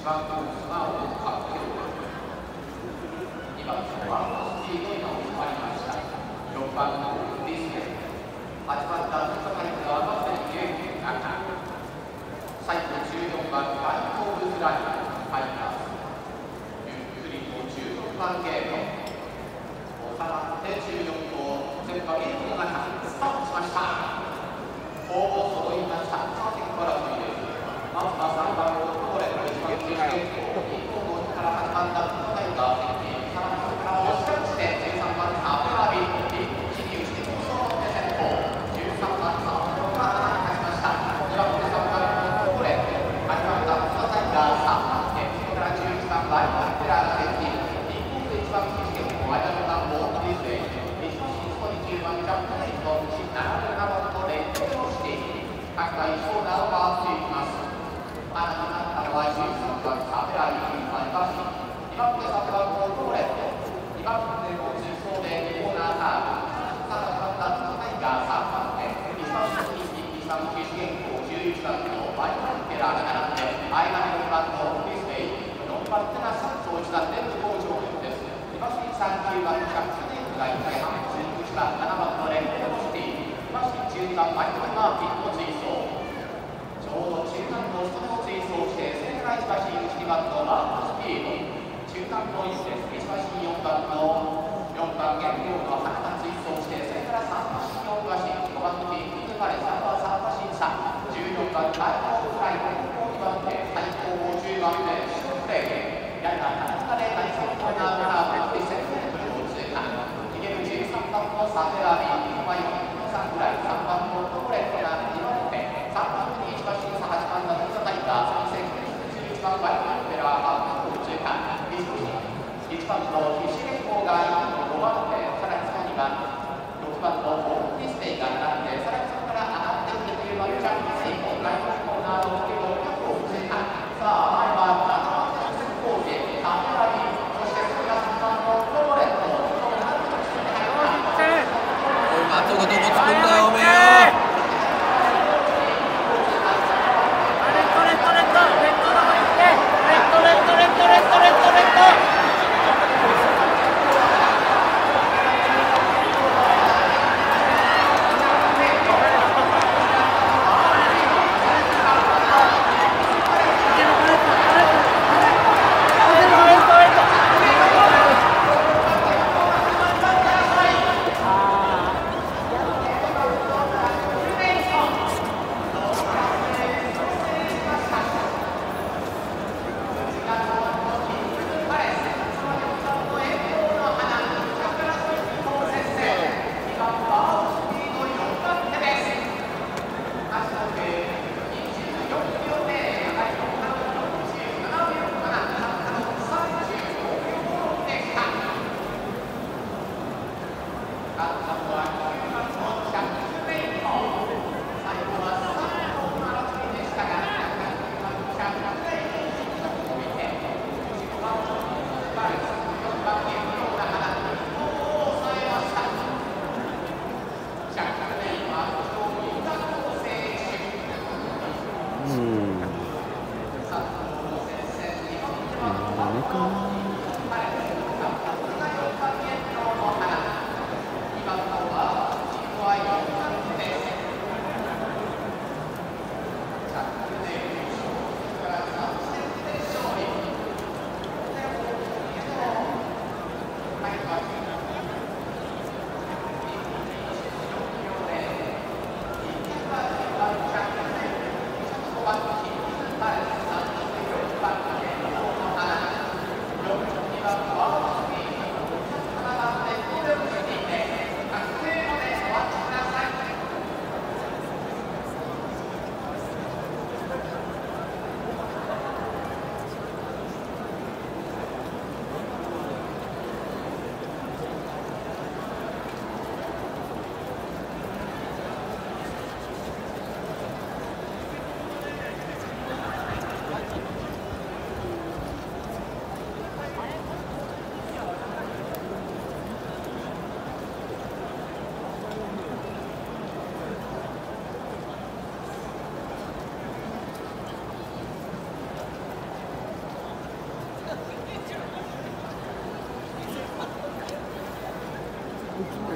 番コースが多く発表。2番ワンスピードに決まりました。6番ディスプレイ、8番ダズトタイプの合わせゲームの中、最後14番バイコールズラインファイターズ、ゆっくりと16番ゲーム収まって14号全馬ゲームの中スタートしました。ほぼ揃いました。さあ結果からというまずは3番のコーレの1番中堅2号のから8番ダズトタイガー設計、さらにそれから押し返して13番アブラビ1進入して放送の先頭13番サードが立ちました。2番手3番のコーレ、8番ダズトタイガー3番手、それから11番バイバルテラーが設計、一方で1番選手権の間の番号ディスプレイ、1番シスコに10番ジャンプナイト77番のレッドをして各回ショーダーを回っていきます。穴になったのは13番サペライ9番バシ、2番手3番のコーレット、2番手の中走でコーナーカーブ、3番ダズトタイガー3番手、1番シスコに1番九死原稿11番のバイバルテラーが並んで、間に6番のディスペイ、4番手が3頭1番で向こう上流です。2番手39番キャプテンが1回半11番7番のレンドシティ、2番手12番マイクルマーティンの追走、ちょうど中間の人の追走して、それから1馬身1番のマークスピード、中間の位置です。1馬身4番の4番原料の花が追走して、それから3馬身4馬身5番のピンクパレ3番3馬身差、14番ライトフライ2番手最高10番手シュープレイ、ややなかなかで第3コーナーから1000メートルを通過、逃げる13番のサテラビー、4番の3ぐらい、3番のトコレットが2番手、3番手に1馬身差8番のザタイガー、3戦11番バイクペラー、通過、1番の必死原稿が5番手、さらにその2番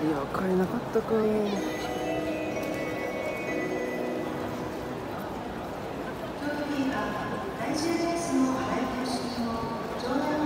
いや、買えなかったか。 最終レースの払い戻し金を場内